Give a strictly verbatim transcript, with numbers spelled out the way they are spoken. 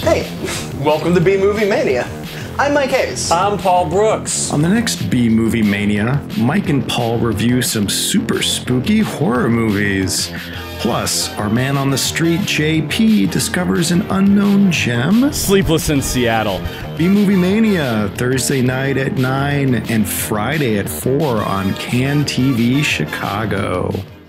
Hey, welcome to B-Movie Mania. I'm Mike Hayes. I'm Paul Brooks. On the next B-Movie Mania, Mike and Paul review some super spooky horror movies. Plus, our man on the street, J P, discovers an unknown gem. Sleepless in Seattle. B-Movie Mania, Thursday night at nine and Friday at four on Can T V Chicago.